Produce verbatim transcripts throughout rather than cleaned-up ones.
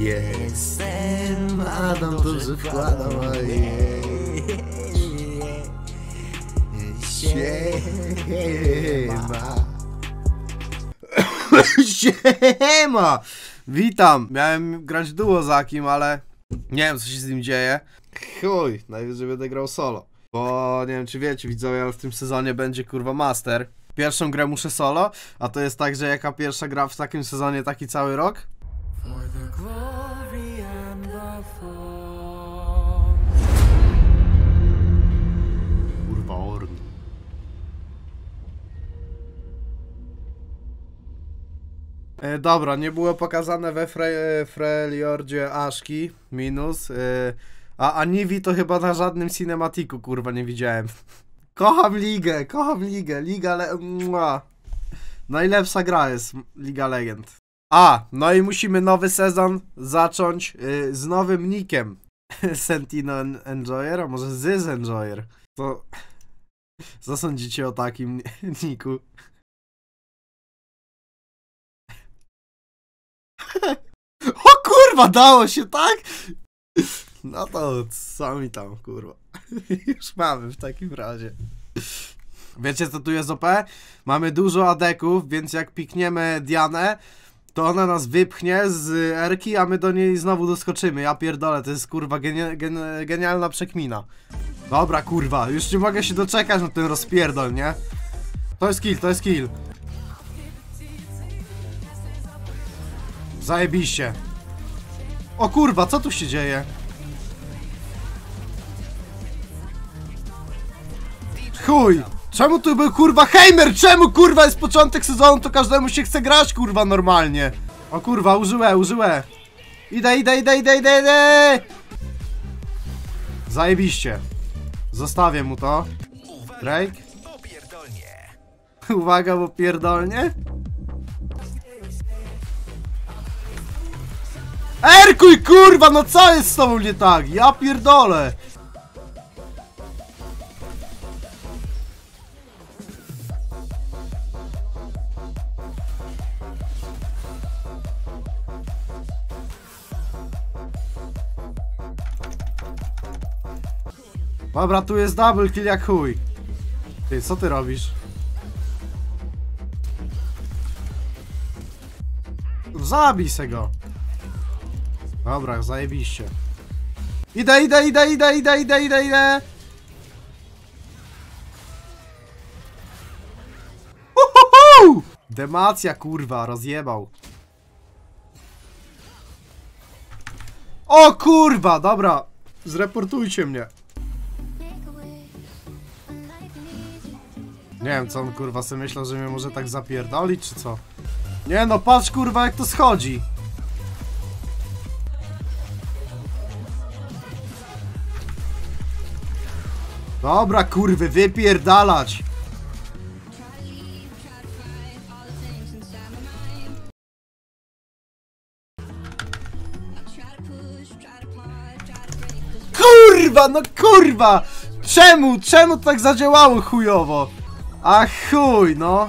Jestem Adam, dobrze wkładam, Siema. Siema. Witam. Miałem grać duo z Akim, ale nie wiem, co się z nim dzieje. Chuj, najwyżej będę grał solo. Bo nie wiem, czy wiecie, widzowie, ale w tym sezonie będzie kurwa master. Pierwszą grę muszę solo, a to jest tak, że jaka pierwsza gra w takim sezonie, taki cały rok? Kurwa Orn. E, dobra, nie było pokazane we Fre Freljordzie Aszki, minus. E, a Aniwi to chyba na żadnym cinematiku, kurwa, nie widziałem. Kocham ligę, kocham ligę, liga le... Mua. Najlepsza gra jest Liga Legend. A, no i musimy nowy sezon zacząć yy, z nowym nickiem. Sentino Enjoyer, a może Zyz Enjoyer. To... Co sądzicie o takim niku? O kurwa, dało się, tak? No to co mi tam, kurwa. Już mamy w takim razie. Wiecie, co tu jest O P? Mamy dużo adeków, więc jak pikniemy Dianę, to ona nas wypchnie z erki, a my do niej znowu doskoczymy. Ja pierdolę, to jest kurwa geni gen genialna przekmina. Dobra, kurwa, już nie mogę się doczekać na ten rozpierdol, nie? To jest kill, to jest kill. Zajebiście. O kurwa, co tu się dzieje? Chuj! Czemu tu był kurwa Heimer? Czemu kurwa jest początek sezonu, to każdemu się chce grać kurwa normalnie? O kurwa, użyłe, użyłe. Idę, idę, idę, idę, idę, idę! Zajebiście. Zostawię mu to. Drake. Uwaga, bo pierdolnie. Erkuj kurwa, no co jest z tobą nie tak? Ja pierdolę. Dobra, tu jest double kill jak chuj. Ty, co ty robisz? Zabij se go. Dobra, zajebiście. Idę, idę, idę, idę, idę, idę, idę, idę. Uhuhu! Demacja, kurwa, rozjebał. O kurwa, dobra. Zreportujcie mnie. Nie wiem, co on kurwa sobie myślał, że mnie może tak zapierdolić, czy co? Nie no, patrz kurwa jak to schodzi. Dobra kurwy, wypierdalać. Kurwa, no kurwa! Czemu, czemu to tak zadziałało chujowo? A chuj, no.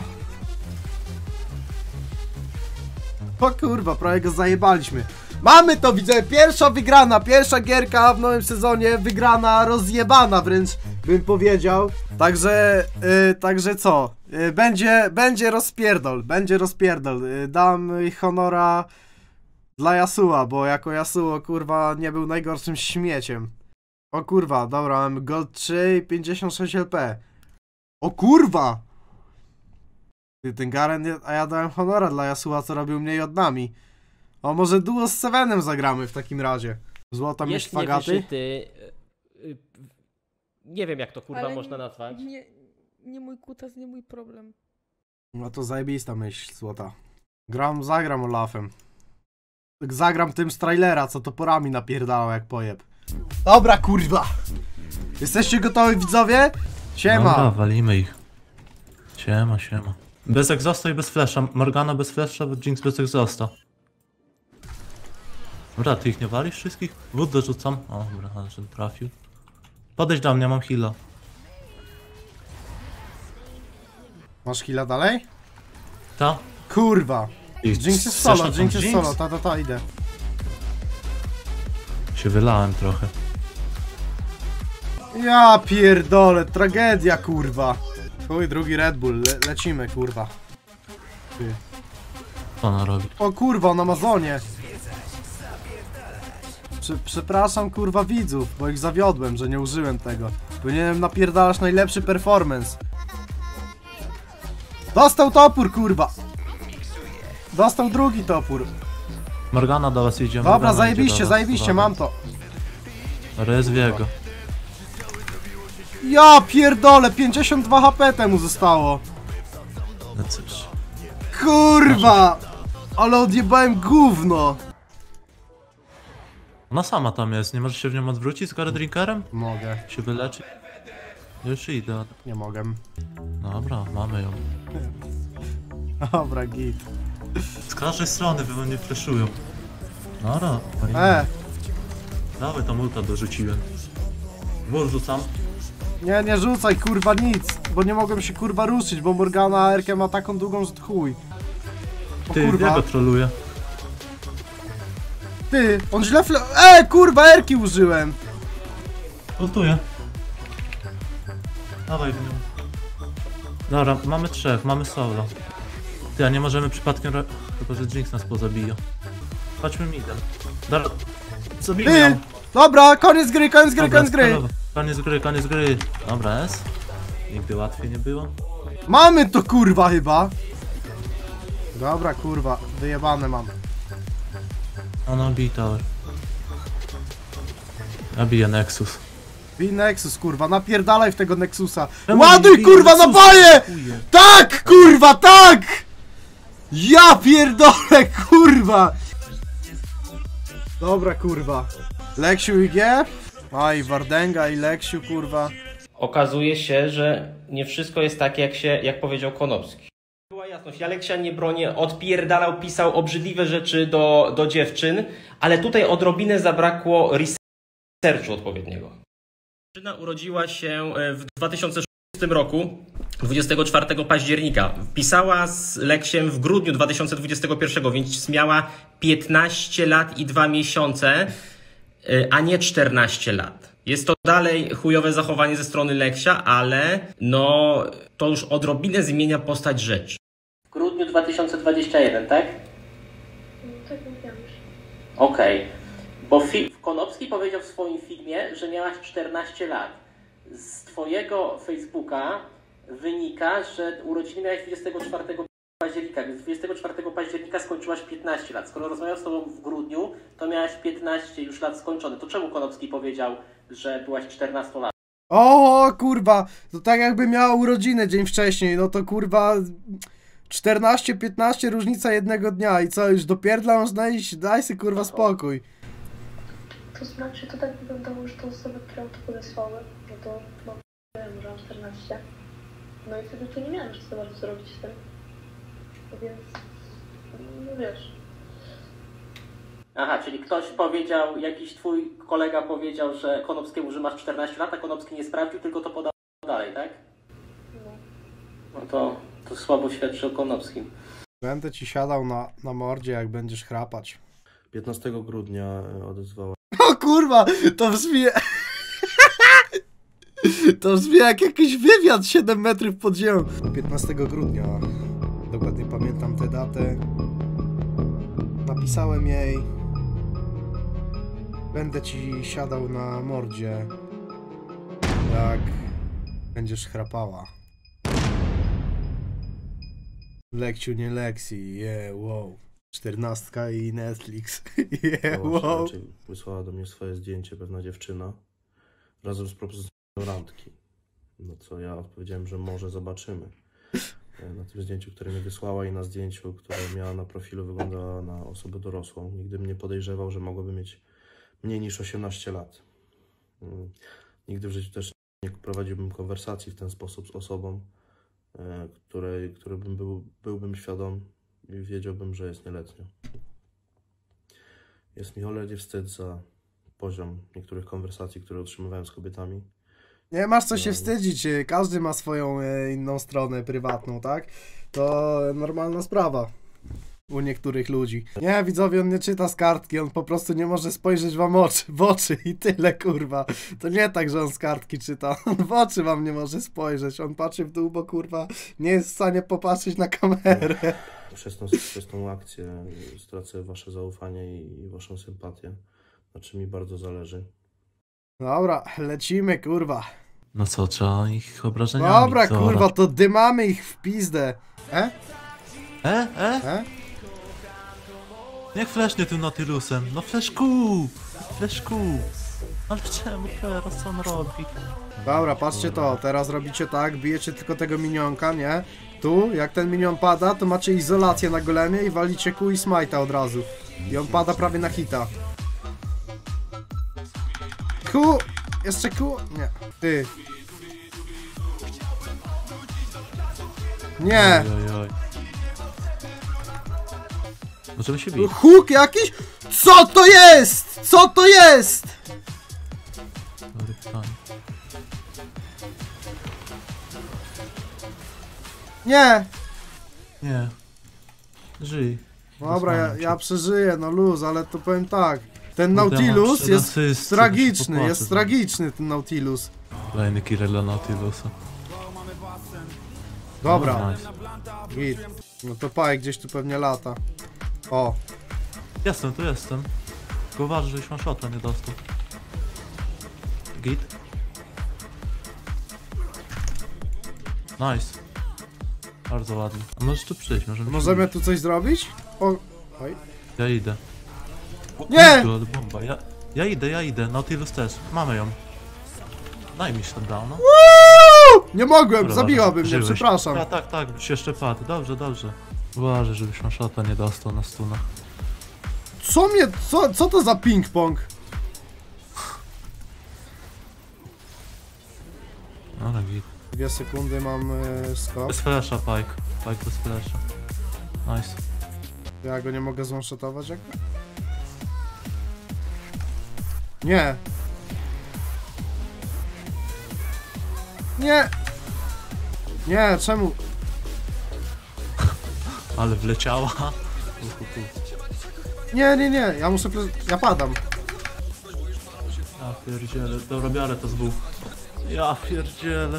O kurwa, prawie go zajebaliśmy. Mamy to, widzę, pierwsza wygrana, pierwsza gierka w nowym sezonie, wygrana, rozjebana wręcz, bym powiedział. Także, yy, także co? Yy, będzie, będzie rozpierdol, będzie rozpierdol. Yy, dam honora dla Yasuo, bo jako Yasuo, kurwa, nie był najgorszym śmieciem. O kurwa, dobra, mam gold trzy i pięćdziesiąt sześć L P. O kurwa! Ty, ten Garen, a ja dałem honora dla Yasuo, co robił mniej od nami. O, może duo z Sevenem zagramy w takim razie. Złota myśl fagaty? Niewyszyty, yy, nie wiem jak to kurwa Ale można nazwać. Nie, nie mój kutas, nie mój problem. No to zajebista myśl, złota. Gram, zagram Olafem. Zagram tym z trailera, co toporami napierdalał jak pojeb. Dobra, kurwa! Jesteście gotowi, widzowie? Siema! Dobra, walimy ich. Siema, siema. Bez egzosta i bez flasha. Morgana bez flasha, Jinx bez egzosta. Dobra, ty ich nie walisz wszystkich? Wód dorzucam. O, dobra, ale że trafił. Podejdź do mnie, mam heala. Masz heala dalej? Ta? Kurwa! I Jinx jest chcesz solo, na tą Jinx jest Jinx? solo, ta, ta, ta, idę. Się wylałem trochę. Ja pierdolę, tragedia kurwa. Chuj, drugi Red Bull, Le lecimy kurwa. Ty. Co ona robi? O kurwa, na Amazonie. Prze przepraszam kurwa widzów, bo ich zawiodłem, że nie użyłem tego. Powinienem napierdalać najlepszy performance. Dostał topór kurwa. Dostał drugi topór. Morgana do was idzie. Dobra, Morgana zajebiście, idzie do was, zajebiście, uwaga. mam to. Rez Viego. Ja pierdolę, pięćdziesiąt dwa H P temu zostało. Lecysz. Kurwa! Ale odjebałem gówno. Ona sama tam jest, nie możesz się w nią odwrócić z Gary Drinkerem? Mogę, Się wyleczy? Już idę. nie mogę. Dobra, mamy ją. Dobra, git. Z każdej strony wy mnie flashują. Dobra, E, dawaj tam ulta dorzuciłem. Wór rzucam. nie, nie rzucaj kurwa nic, bo nie mogłem się kurwa ruszyć, bo Morgana Erkę ma taką długą, że to chuj. O Ty, kurwa, Viego troluje. ty, on źle fle... E, kurwa, Erki użyłem. Ultuję. Dawaj w nią. Dobra, mamy trzech, mamy solo. Ty, a nie możemy przypadkiem... re- Chyba, że Jinx nas pozabija. Chodźmy midem. Dobra, zabijmy Ty, ją. dobra, koniec gry, koniec gry, Dobra, koniec gry. celowo. Koniec gry, koniec gry. Dobra, S. Nigdy łatwiej nie było. Mamy to kurwa chyba. Dobra, kurwa, wyjebane mam. Ono bij tower. Ja biję Nexus. Bij Nexus, kurwa, napierdalaj w tego Nexusa. Czemu Ładuj, nie bije kurwa, Nexusa? napaje! Chuje. Tak, kurwa, tak! Ja pierdolę, kurwa! Dobra, kurwa. Leksiu I G? Aj, Wardenga i Leksiu, kurwa. Okazuje się, że nie wszystko jest tak, jak się, jak powiedział Konopski. Była jasność, Aleksia nie broni, odpierdalał, pisał obrzydliwe rzeczy do, do dziewczyn, ale tutaj odrobinę zabrakło researchu odpowiedniego. Dziewczyna urodziła się w dwa tysiące szóstym roku, dwudziestego czwartego października. Pisała z Leksiem w grudniu dwa tysiące dwudziestego pierwszego, więc miała piętnaście lat i dwa miesiące, a nie czternaście lat. Jest to dalej chujowe zachowanie ze strony Leksia, ale no to już odrobinę zmienia postać rzeczy. W grudniu dwa tysiące dwudziestego pierwszego, tak? Tak mówiłam już. Okej. Bo fi- Konopski powiedział w swoim filmie, że miałaś czternaście lat. Z twojego Facebooka wynika, że urodziny miałaś dwudziestego czwartego października, więc dwudziestego czwartego października skończyłaś piętnaście lat. Skoro rozmawiał z tobą w grudniu, to miałaś piętnaście już lat skończone. To czemu Konopski powiedział, że byłaś czternaście lat? O, kurwa, to tak jakby miała urodziny dzień wcześniej, no to kurwa... czternaście piętnaście różnica jednego dnia i co, już dopierdla można iść? Daj sobie kurwa spokój. To znaczy, to tak wyglądało, że te osoby, które to podesłały, no to no, wiem, że mam czternaście. No i wtedy tu nie miałem jeszcze za bardzo zrobić z tym. Więc, no wiesz. Aha, czyli ktoś powiedział, jakiś twój kolega powiedział, że Konopskiemu, że masz czternaście lat, a Konopski nie sprawdził, tylko to podał dalej, tak? No. No to, to słabo świadczy o Konopskim. Będę ci siadał na, na mordzie, jak będziesz chrapać. piętnastego grudnia odezwała O kurwa, to brzmi... To brzmi jak jakiś wywiad siedem metrów pod ziemią. piętnastego grudnia, dokładnie pamiętam tę datę. Napisałem jej... Będę ci siadał na mordzie, jak będziesz chrapała. Leksiu, nie Lexi, yeah, wow. Czternastka i Netflix, yeah, wow. raczej wysłała do mnie swoje zdjęcie pewna dziewczyna razem z propozycją randki. No co ja odpowiedziałem, że może zobaczymy. Na tym zdjęciu, które mi wysłała i na zdjęciu, które miała na profilu, wyglądała na osobę dorosłą. Nigdy bym nie podejrzewał, że mogłaby mieć mniej niż osiemnaście lat. Nigdy w życiu też nie prowadziłbym konwersacji w ten sposób z osobą, której, której bym był, byłbym świadom i wiedziałbym, że jest nieletnia. Jest mi cholernie wstyd za poziom niektórych konwersacji, które utrzymywałem z kobietami. Nie masz co się wstydzić, każdy ma swoją e, inną stronę prywatną, tak? To normalna sprawa. u niektórych ludzi. Nie, widzowie, on nie czyta z kartki, on po prostu nie może spojrzeć wam oczy, w oczy i tyle, kurwa. To nie tak, że on z kartki czyta, on w oczy wam nie może spojrzeć, on patrzy w dół, bo kurwa nie jest w stanie popatrzeć na kamerę. Przez tą, przez tą akcję stracę wasze zaufanie i waszą sympatię, na czym mi bardzo zależy. Dobra, lecimy, kurwa. No co, trzeba ich obrażeniami Dobra, co, kurwa, to dymamy ich w pizdę. E? E? E? E? Niech flesznie tym Nautilusem. No fleszku! Fleszku! Ale czemu teraz co on robi? Dobra, patrzcie to, teraz robicie tak, bijecie tylko tego minionka, nie? Tu, jak ten minion pada, to macie izolację na golemie i walicie Q i smite'a od razu. I on pada prawie na hita. Q! Jeszcze Q? Nie. Ty. Nie! Oj, oj, oj. Możemy się bić. Huk jakiś? Co to jest? Co to jest? Dobry pytanie. Nie! Nie. Żyj. Dobra, ja, ja przeżyję, no luz, ale to powiem tak. Ten No, ja mam Nautilus trzy jest asysty, tragiczny, muszę jest popłaczeć. tragiczny ten Nautilus. Kolejny killer dla Nautilusa. Dobra, No, nice. git. No to paj gdzieś tu pewnie lata. O, Jestem, tu jestem. Tylko uważaj, żebyś ma shota nie dostał. Git. Nice. Bardzo ładnie. A możesz tu przyjść, możemy się możemy bić. tu coś zrobić? O, oj. Ja idę. Nie! Kurde, ale bomba. Ja, ja idę, ja idę. Nautilus też. Mamy ją. Daj mi shutdowna. Uuu! Nie mogłem, Dobra, zabiłaby mnie, żyłeś. przepraszam. A, tak, tak, byś jeszcze padł. Dobrze, dobrze. Uważaj, żebyś ma shota nie dostał na stuna. Co mnie, co, co to za ping-pong? Ale git. Dwie sekundy mam e, skok. Bez flasha, Pike. Pike bez flasha. Nice. Ja go nie mogę zwanshotować jak? Nie. Nie. Nie, czemu? Ale wleciała. Nie, nie, nie, ja muszę, ple- ja padam. Ja pierdzielę. Dobra, biorę to z dwóch. Ja pierdzielę.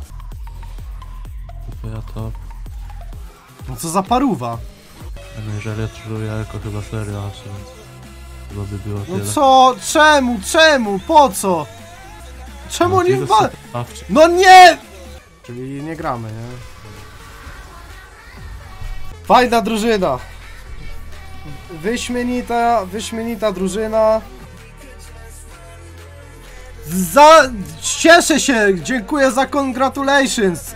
To ja to... No co za paruwa? No jeżeli ja czuję jako chyba serio, aż więc... Chyba by było No tyle. co? Czemu? Czemu? Po co? Czemu oni Nautilus wal... stawczy. No nie! Czyli nie gramy, nie? Fajna drużyna. Wyśmienita, wyśmienita drużyna. Za... Cieszę się! Dziękuję za congratulations!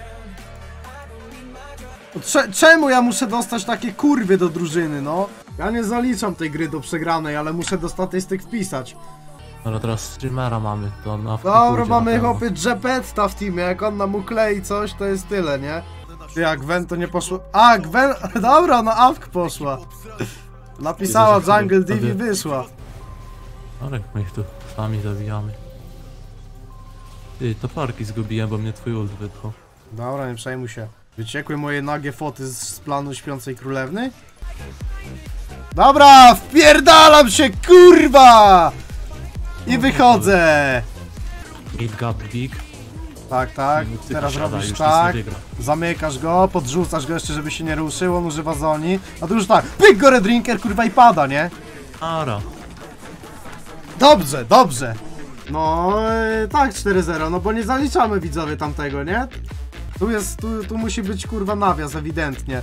Cze czemu ja muszę dostać takie kurwy do drużyny, no? Ja nie zaliczam tej gry do przegranej, ale muszę do statystyk wpisać. Dobra, teraz streamera mamy, to na Dobra, mamy chłopy Jepetta w teamie, jak on nam uklei coś, to jest tyle, nie? Ty, jak Gwen to nie poszło... A, Gwen... Dobra, no Awk poszła. Napisała Widzę, że Jungle wtedy- Div i wyszła. Ale my ich tu sami zabijamy. Ty, to parki zgubiłem, bo mnie twój ult wypchał. Dobra, nie przejmuj się. Wyciekły moje nagie foty z, z planu Śpiącej Królewny? Dobra, wpierdalam się, kurwa! I wychodzę! Gate gap big. Tak, tak, Ty teraz posiada, robisz już tak, nic nie wygra. zamykasz go, podrzucasz go jeszcze, żeby się nie ruszył, on używa zoni, a tu już tak, pyk go Red Drinker, kurwa i pada, nie? Ara. Dobrze, dobrze! No, yy, tak, cztery zero, no bo nie zaliczamy widzowie tamtego, nie? Tu jest, tu, tu musi być kurwa nawias, ewidentnie.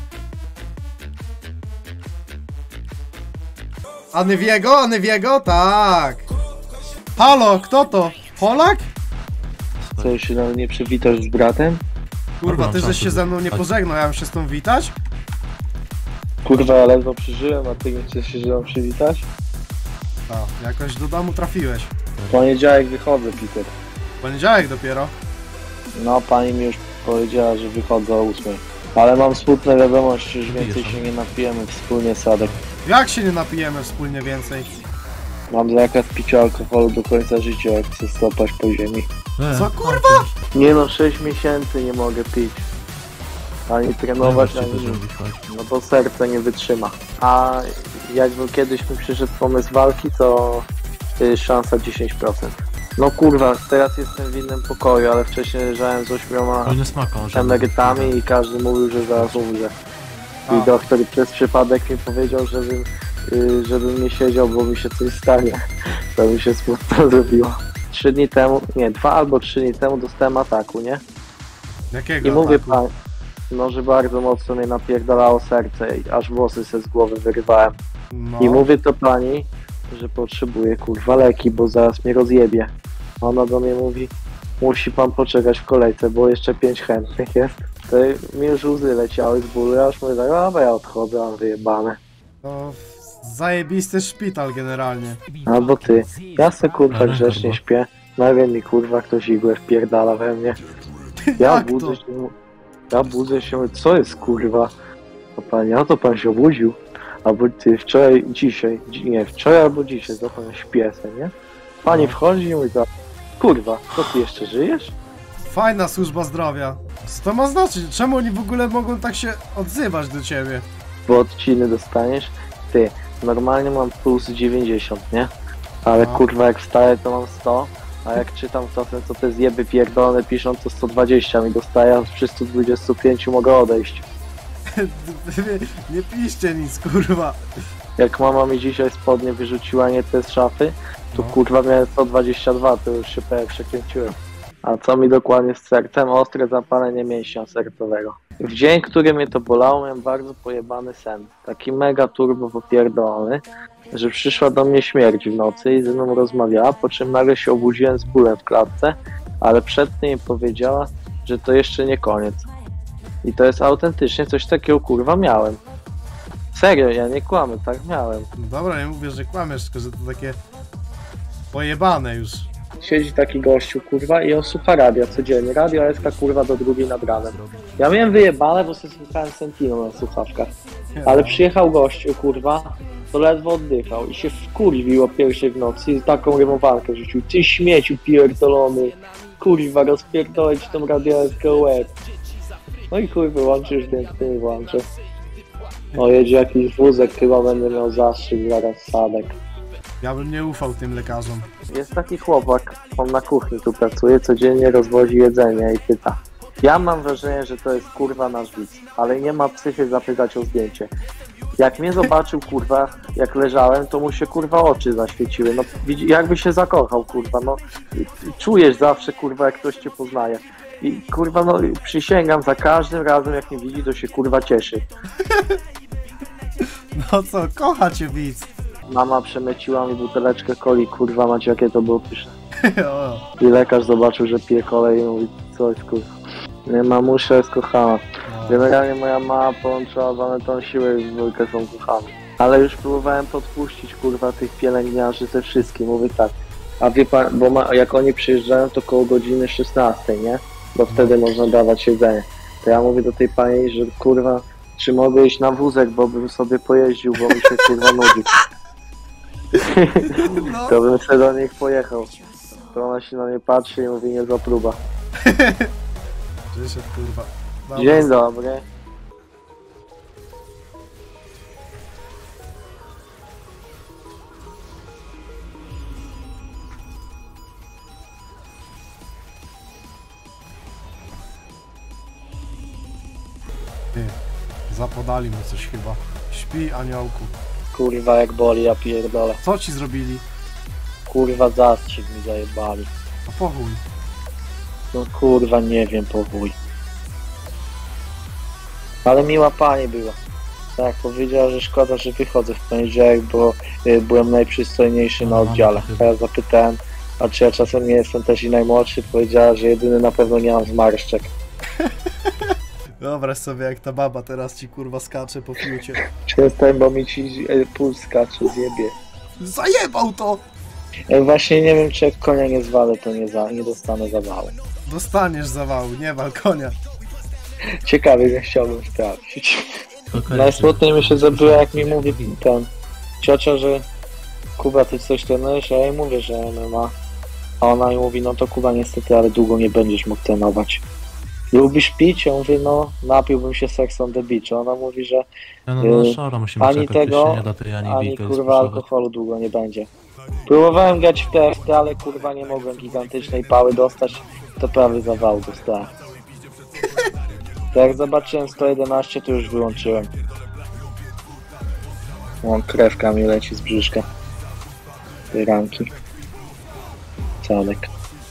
Anywiego? Anywiego? Tak! Halo, kto to? Polak? Co, już się nawet nie przywitasz z bratem? Kurwa, Dobra, ty żeś czas się ze mną nie tak. pożegnał, ja mam się z tą witać? Kurwa, ja ledwo przeżyłem, a ty nie chcesz się ze mną przywitać? A, jakoś do domu trafiłeś. W poniedziałek wychodzę, Peter. Poniedziałek dopiero. No, pani mi już powiedziała, że wychodzę o ósmej. Ale mam smutne wiadomości, już więcej się nie napijemy wspólnie, Sadek. Jak się nie napijemy wspólnie więcej? Mam zakaz picia alkoholu do końca życia, jak chcę stopać po ziemi. E, Co, o, kurwa? Nie no, sześć miesięcy nie mogę pić. Ani No trenować, właśnie ani to nic. zrobić, chodź. No bo serce nie wytrzyma. A jakby kiedyś mi przyszedł pomysł walki, to y, szansa dziesięć procent. No kurwa, teraz jestem w innym pokoju, ale wcześniej leżałem z ośmioma Wojny smaką, że... emerytami i każdy mówił, że zaraz umrze. A. I doktor przez przypadek mi powiedział, żebym, y, żebym nie siedział, bo mi się coś stanie. To mi się smutno zrobiło. Trzy dni temu, nie, dwa albo trzy dni temu dostałem ataku, nie? Jakiego I mówię ataku? pan, no że bardzo mocno mnie napierdalało serce i aż włosy se z głowy wyrywałem. No. I mówię to pani, że potrzebuję kurwa leki, bo zaraz mnie rozjebie. Ona do mnie mówi, musi pan poczekać w kolejce, bo jeszcze pięć chętnych jest. To mi już łzy leciały z bólu, ja już mówię tak, a ja odchodzę, mam wyjebane. To zajebisty szpital generalnie. Albo ty, ja se kurwa Ale grzecznie kurwa. śpię, nagle mi kurwa ktoś igłę wpierdala we mnie. Ja Jak budzę to? się, ja budzę się, mówię, co jest kurwa? A pani, a to pan się obudził? Albo ty wczoraj, dzisiaj, dzi- nie, wczoraj albo dzisiaj, to pan śpię se, nie? Pani No. wchodzi i mówi tak, kurwa, to ty jeszcze żyjesz? Fajna służba zdrowia. Co to ma znaczyć? Czemu oni w ogóle mogą tak się odzywać do ciebie? Bo odciny dostaniesz? Ty, normalnie mam plus dziewięćdziesiąt, nie? Ale No. kurwa jak wstaję to mam sto, a jak czytam czasem co te zjeby pierdolone piszą to sto dwadzieścia mi dostaję, a przy stu dwudziestu pięciu mogę odejść. Nie piszcie nic, kurwa. Jak mama mi dzisiaj spodnie wyrzuciła nie te z szafy, to No. kurwa miałem sto dwadzieścia dwa, to już się prawie przekręciłem. A co mi dokładnie z sercem? Ostre zapalenie mięśnia sercowego. W dzień, który mnie to bolało, miałem bardzo pojebany sen. Taki mega turbo popierdolony, że przyszła do mnie śmierć w nocy i ze mną rozmawiała, po czym nagle się obudziłem z bólem w klatce, ale przed tym mi powiedziała, że to jeszcze nie koniec. I to jest autentycznie coś takiego kurwa miałem. Serio, ja nie kłamę, tak miałem. Dobra, nie mówię, że kłamiesz, tylko że to takie pojebane już. Siedzi taki gościu, kurwa, i on słucha radia codziennie. Radio S K, kurwa, do drugiej nad ranem. Ja miałem wyjebane, bo sobie słuchałem Sentino na słuchawkach. Ale przyjechał gościu, kurwa, to ledwo oddychał i się wkurwił o pierwszej w nocy i taką rymowankę rzucił. Ty śmieciu pierdolony, kurwa, rozpierdolę ci tą radio S K łeb. No i chuj, wyłączysz, więc ty nie włączę. O, jedzie jakiś wózek, chyba będę miał zastrzyk, zaraz sadek. Ja bym nie ufał tym lekarzom. Jest taki chłopak, on na kuchni tu pracuje, codziennie rozwozi jedzenie i pyta. Ja mam wrażenie, że to jest kurwa nasz widz, ale nie ma psychy zapytać o zdjęcie. Jak mnie zobaczył kurwa, jak leżałem, to mu się kurwa oczy zaświeciły, no widzi- jakby się zakochał kurwa, no czujesz zawsze kurwa jak ktoś cię poznaje. I kurwa no przysięgam, za każdym razem jak mnie widzi, to się kurwa cieszy. No co, kocha cię widz. Mama przemyciła mi buteleczkę coli, kurwa macie jakie to było pyszne. O, I lekarz zobaczył, że pije kolej i mówi, co jest kurwa. Nie, mamusia jest kochana. no. Generalnie moja mama połączyła z Anetą siłę i w dwójkę są kochani. Ale już próbowałem podpuścić kurwa tych pielęgniarzy ze wszystkim, mówię tak. A wie pan, bo ma, jak oni przyjeżdżają to koło godziny szesnastej, nie? Bo wtedy można dawać jedzenie. To ja mówię do tej pani, że kurwa, czy mogę iść na wózek, bo bym sobie pojeździł, bo mi się kurwa nudzi. No. To bym sobie do nich pojechał. To ona się na mnie patrzy i mówi, niezła próba. Przyszedł, kurwa. Dobra. Dzień dobry. Ty, zapodali mu coś chyba. Śpi, aniołku. Kurwa jak boli, ja pierdolę. Co ci zrobili? Kurwa zastrzyk mi zajebali. A po chuj. No kurwa nie wiem, powój. Ale miła pani była. Tak, powiedziała, że szkoda, że wychodzę w poniedziałek, bo y, byłem najprzystojniejszy na No, oddziale. no, to chyba. A ja zapytałem, a czy ja czasem nie jestem też i najmłodszy? Powiedziała, że jedyny na pewno nie mam zmarszczek. Wyobraź sobie jak ta baba teraz ci kurwa skacze po fiucie. Przestań, bo mi ci y, puls skacze, zjebie. Zajebał to! Y, właśnie nie wiem, czy jak konia nie zwalę, to nie, za, nie dostanę zawału. Dostaniesz zawału, nie wal konia. Ciekawie, że chciałbym sprawdzić. Okej, Najsmutniej mi się zrobiło, jak mi mówi ten ciocia, że Kuba, ty coś trenujesz, a ja jej mówię, że M M A. A ona mi mówi, no to Kuba niestety, ale długo nie będziesz mógł trenować. Lubisz pić? Ja mówię, no napiłbym się Sex on the Beach. Ona mówi, że No, no, no Yy, szara musimy ani czekać, tego, tego, się nie da tej ani, ani wilka kurwa rozproszować. alkoholu długo nie będzie. Próbowałem grać w testy, ale kurwa nie mogłem gigantycznej pały dostać, to prawie zawał dostałem. To jak zobaczyłem sto jedenaście, to już wyłączyłem. O, krewka mi leci z brzuszka. Tej ramki. Cadek.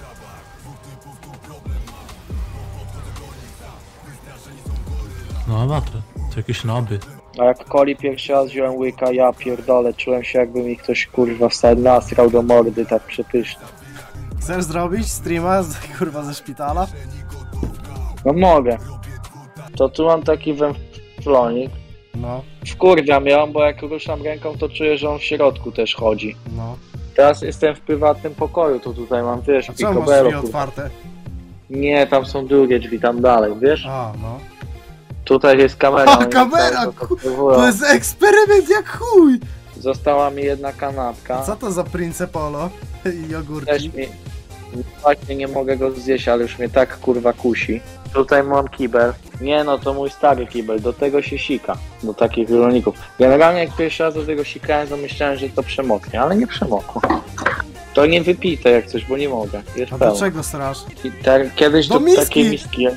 No amatry, to jakieś noby. A jak Coli pierwszy raz wziąłem łyka, ja pierdolę, czułem się jakby mi ktoś kurwa wstał nasrał do mordy, tak przepysznie. Chcesz zrobić streama z, kurwa ze szpitala? No mogę. To tu mam taki węflonik. No, Wkurwiam ją, bo jak ruszam ręką, to czuję, że on w środku też chodzi. no. Teraz jestem w prywatnym pokoju, to tutaj mam, wiesz, A czemu masz picobello, drzwi kurwa. otwarte? Nie, tam są drugie drzwi, tam dalej, wiesz? A, no. Tutaj jest kamera. A, oni kamera, cały czas ku- obserwują. To jest eksperyment jak chuj! Została mi jedna kanapka. Co to za Prince Polo i Też jogurki? mi... Właśnie nie mogę go zjeść, ale już mnie tak kurwa kusi. Tutaj mam kibel. Nie no, to mój stary kibel, do tego się sika. Do takich rolników. Generalnie jak pierwszy raz do tego sikałem, to myślałem, że to przemoknie, ale nie przemokło. To nie wypite jak coś, bo nie mogę. Jest A pełno. do czego srasz? I te, kiedyś Do do miski! takiej miski.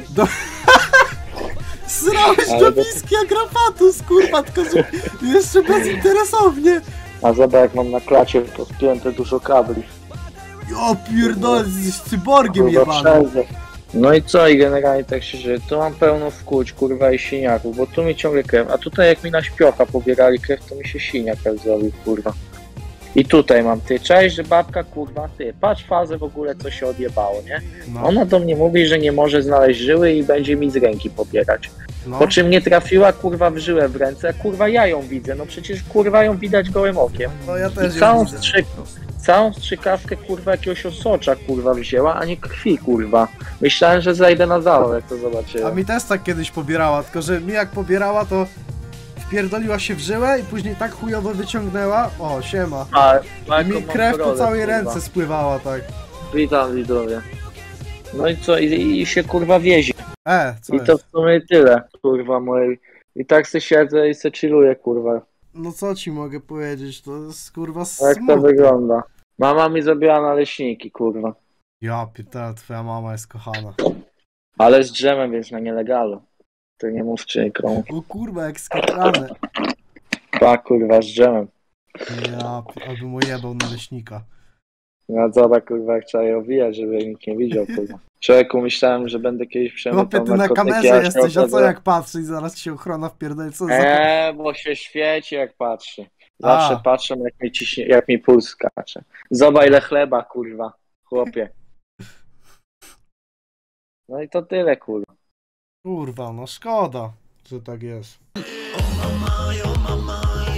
Srałeś Ale do to- miski jak rapatus, kurwa, tylko że jeszcze bezinteresownie. A zobacz jak mam na klacie podpięte dużo kabli. O pierdolę, jesteś cyborgiem Kurwa, jebanym. wszędzie. No i co, i generalnie tak się dzieje. Tu mam pełno wkłuć, kurwa, i siniaków, bo tu mi ciągle krew. A tutaj jak mi na śpiocha pobierali krew, to mi się siniak zrobił, kurwa. I tutaj mam, ty, cześć, że babka, kurwa, ty, patrz fazę w ogóle, co się odjebało, nie? No, Ona do mnie mówi, że nie może znaleźć żyły i będzie mi z ręki pobierać. no. Po czym nie trafiła, kurwa, w żyłę w ręce, a kurwa, ja ją widzę, no przecież, kurwa, ją widać gołym okiem. No ja też I całą, ją widzę. strzyk, całą strzykawkę, kurwa, jakiegoś osocza, kurwa, wzięła, a nie krwi, kurwa. Myślałem, że zajdę na zawał, jak to A zobaczyłem. mi też tak kiedyś pobierała, tylko że mi jak pobierała, to wpierdoliła się w żyłę i później tak chujowo wyciągnęła. O, siema. A, I mi krew po całej ręce spływała, tak. Witam, widzowie. No i co, i, i się, kurwa, wiezie. E, co I jest? to w sumie tyle, kurwa, mojej. I tak se siedzę i se chilluję, kurwa. No co ci mogę powiedzieć, to jest kurwa Jak to smutne. wygląda. Mama mi zrobiła naleśniki, kurwa. Ja pitę, twoja mama jest kochana. Ale z drzemem, więc na nielegalu. To nie mówcie nikomu. O kurwa, jak skatrane. Tak, kurwa, z drzemem. Ja, pi- albo mu jebał naleśnika. No co, kurwa, jak trzeba je owijać, żeby nikt nie widział, kurwa. Człowieku, myślałem, że będę kiedyś Chłopie, przemytał ty na narkotyki, kamerze aż jesteś, a co okazało- jak patrzy i zaraz ci się ochrona wpierdoli, co za... Eee, bo się świeci jak patrzy. Zawsze A. patrzę jak mi ciśnie, jak mi puls skacze. Zobacz ile chleba, kurwa, chłopie. No i to tyle, kurwa. Kurwa, no szkoda, że tak jest. Oh mama, oh mama,